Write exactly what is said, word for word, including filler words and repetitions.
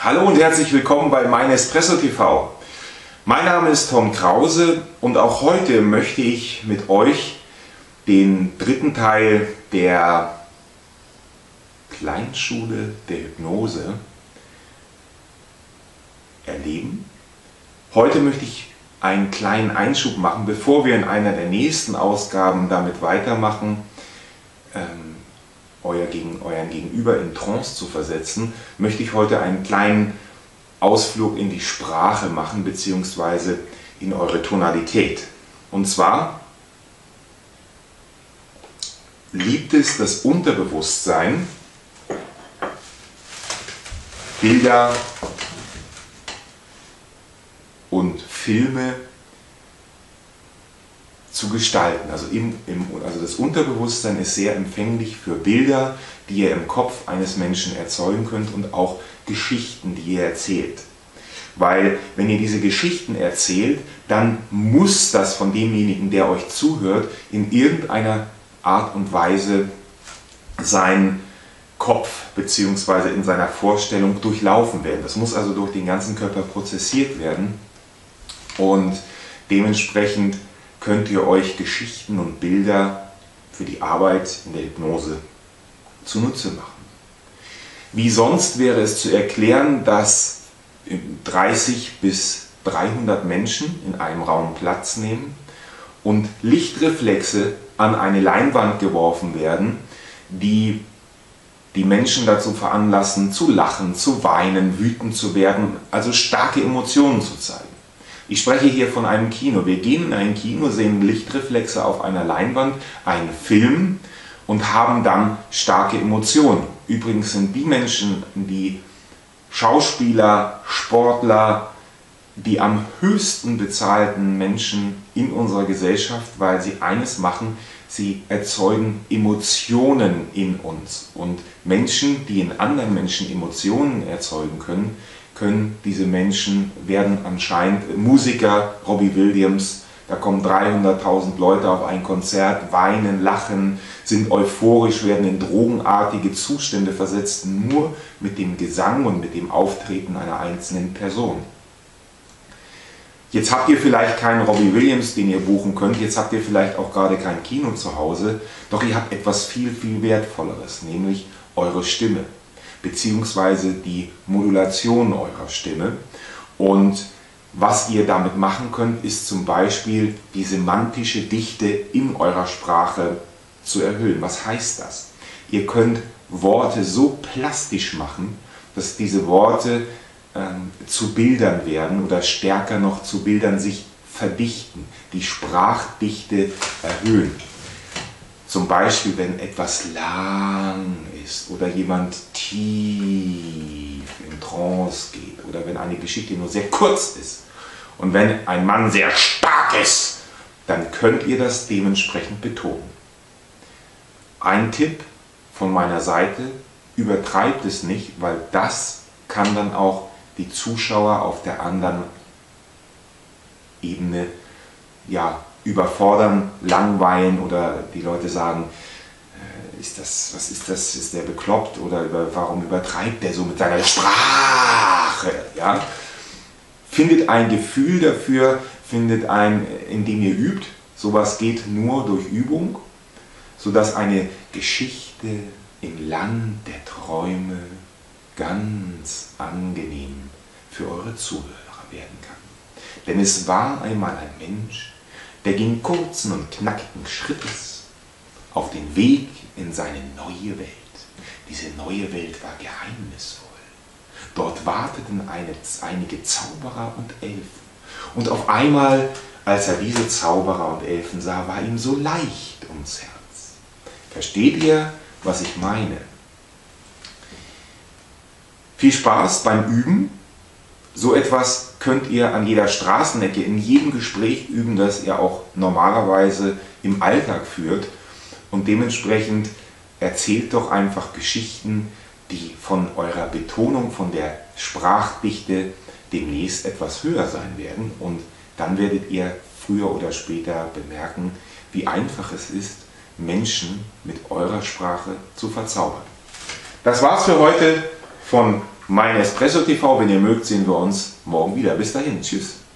Hallo und herzlich willkommen bei Mein Espresso T V. Mein Name ist Tom Krause und auch heute möchte ich mit euch den dritten Teil der Kleinschule der Hypnose erleben. Heute möchte ich einen kleinen Einschub machen, bevor wir in einer der nächsten Ausgaben damit weitermachen, ähm, euer Gegen, euren Gegenüber in Trance zu versetzen, möchte ich heute einen kleinen Ausflug in die Sprache machen, beziehungsweise in eure Tonalität. Und zwar liebt es das Unterbewusstsein, Bilder und Filme zu gestalten. Also, im, im, also das Unterbewusstsein ist sehr empfänglich für Bilder, die ihr im Kopf eines Menschen erzeugen könnt, und auch Geschichten, die ihr erzählt. Weil wenn ihr diese Geschichten erzählt, dann muss das von demjenigen, der euch zuhört, in irgendeiner Art und Weise sein Kopf bzw. in seiner Vorstellung durchlaufen werden. Das muss also durch den ganzen Körper prozessiert werden, und dementsprechend könnt ihr euch Geschichten und Bilder für die Arbeit in der Hypnose zunutze machen. Wie sonst wäre es zu erklären, dass dreißig bis dreihundert Menschen in einem Raum Platz nehmen und Lichtreflexe an eine Leinwand geworfen werden, die die Menschen dazu veranlassen, zu lachen, zu weinen, wütend zu werden, also starke Emotionen zu zeigen. Ich spreche hier von einem Kino. Wir gehen in ein Kino, sehen Lichtreflexe auf einer Leinwand, einen Film und haben dann starke Emotionen. Übrigens sind die Menschen, die Schauspieler, Sportler, die am höchsten bezahlten Menschen in unserer Gesellschaft, weil sie eines machen: sie erzeugen Emotionen in uns. Und Menschen, die in anderen Menschen Emotionen erzeugen können, können diese Menschen werden anscheinend Musiker. Robbie Williams, da kommen dreihunderttausend Leute auf ein Konzert, weinen, lachen, sind euphorisch, werden in drogenartige Zustände versetzt, nur mit dem Gesang und mit dem Auftreten einer einzelnen Person. Jetzt habt ihr vielleicht keinen Robbie Williams, den ihr buchen könnt, jetzt habt ihr vielleicht auch gerade kein Kino zu Hause, doch ihr habt etwas viel, viel Wertvolleres, nämlich eure Stimme, beziehungsweise die Modulation eurer Stimme. Und was ihr damit machen könnt, ist zum Beispiel die semantische Dichte in eurer Sprache zu erhöhen. Was heißt das? Ihr könnt Worte so plastisch machen, dass diese Worte ähm, zu Bildern werden oder stärker noch zu Bildern sich verdichten, die Sprachdichte erhöhen. Zum Beispiel, wenn etwas lang ist oder jemand tief in Trance geht oder wenn eine Geschichte nur sehr kurz ist und wenn ein Mann sehr stark ist, dann könnt ihr das dementsprechend betonen. Ein Tipp von meiner Seite: übertreibt es nicht, weil das kann dann auch die Zuschauer auf der anderen Ebene ja, überfordern, langweilen, oder die Leute sagen, äh, ist das, was ist das, ist der bekloppt, oder über, warum übertreibt der so mit seiner Sprache? Ja? Findet ein Gefühl dafür, findet ein, indem ihr übt. Sowas geht nur durch Übung, sodass eine Geschichte im Land der Träume ganz angenehm für eure Zuhörer werden kann. Denn es war einmal ein Mensch, der ging kurzen und knackigen Schrittes auf den Weg in seine neue Welt. Diese neue Welt war geheimnisvoll. Dort warteten eine, einige Zauberer und Elfen. Und auf einmal, als er diese Zauberer und Elfen sah, war ihm so leicht ums Herz. Versteht ihr, was ich meine? Viel Spaß beim Üben. So etwas könnt ihr an jeder Straßenecke, in jedem Gespräch üben, das ihr auch normalerweise im Alltag führt. Und dementsprechend erzählt doch einfach Geschichten, die von eurer Betonung, von der Sprachdichte demnächst etwas höher sein werden. Und dann werdet ihr früher oder später bemerken, wie einfach es ist, Menschen mit eurer Sprache zu verzaubern. Das war's für heute von Mein Espresso T V, wenn ihr mögt, sehen wir uns morgen wieder. Bis dahin, tschüss.